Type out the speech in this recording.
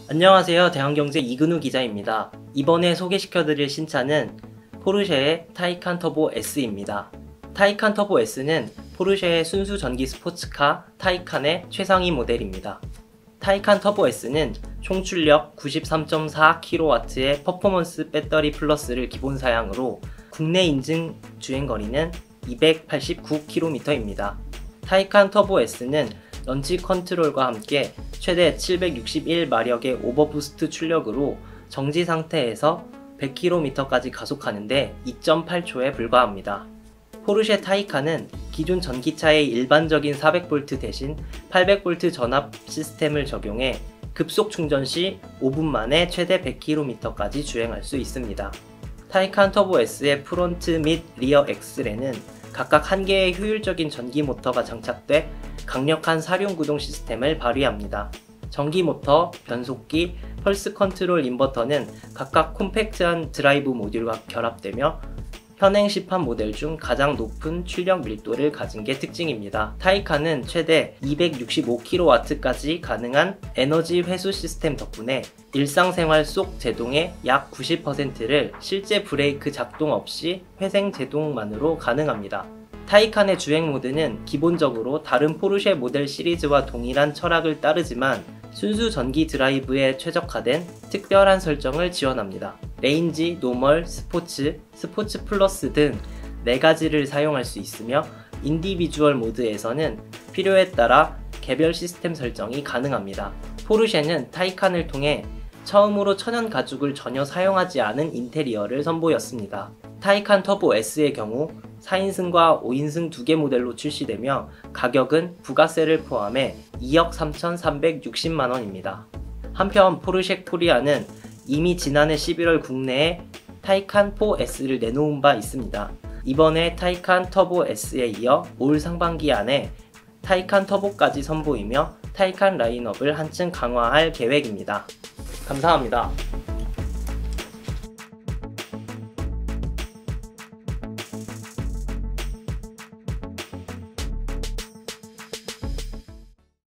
안녕하세요. 대한경제 이근우 기자입니다. 이번에 소개시켜드릴 신차는 포르쉐의 타이칸 터보 S입니다. 타이칸 터보 S는 포르쉐의 순수 전기 스포츠카 타이칸의 최상위 모델입니다. 타이칸 터보 S는 총 출력 93.4kW의 퍼포먼스 배터리 플러스를 기본 사양으로 국내 인증 주행거리는 289km입니다. 타이칸 터보 S는 런치 컨트롤과 함께 최대 761마력의 오버부스트 출력으로 정지 상태에서 100km까지 가속하는데 2.8초에 불과합니다. 포르쉐 타이칸은 기존 전기차의 일반적인 400V 대신 800V 전압 시스템을 적용해 급속 충전 시 5분 만에 최대 100km까지 주행할 수 있습니다. 타이칸 터보 S의 프론트 및 리어 엑셀에는 각각 1개의 효율적인 전기 모터가 장착돼 강력한 사륜구동 시스템을 발휘합니다. 전기 모터, 변속기, 펄스 컨트롤 인버터는 각각 콤팩트한 드라이브 모듈과 결합되며 현행 시판 모델 중 가장 높은 출력 밀도를 가진 게 특징입니다. 타이칸은 최대 265kW까지 가능한 에너지 회수 시스템 덕분에 일상생활 속 제동의 약 90%를 실제 브레이크 작동 없이 회생 제동만으로 가능합니다. 타이칸의 주행 모드는 기본적으로 다른 포르쉐 모델 시리즈와 동일한 철학을 따르지만 순수 전기 드라이브에 최적화된 특별한 설정을 지원합니다. 레인지, 노멀, 스포츠, 스포츠 플러스 등 4가지를 사용할 수 있으며 인디비주얼 모드에서는 필요에 따라 개별 시스템 설정이 가능합니다. 포르쉐는 타이칸을 통해 처음으로 천연 가죽을 전혀 사용하지 않은 인테리어를 선보였습니다. 타이칸 터보 S의 경우 4인승과 5인승 2개 모델로 출시되며 가격은 부가세를 포함해 2억 3,360만원입니다. 한편 포르쉐 코리아는 이미 지난해 11월 국내에 타이칸 4S를 내놓은 바 있습니다. 이번에 타이칸 터보 S에 이어 올 상반기 안에 타이칸 터보까지 선보이며 타이칸 라인업을 한층 강화할 계획입니다. 감사합니다.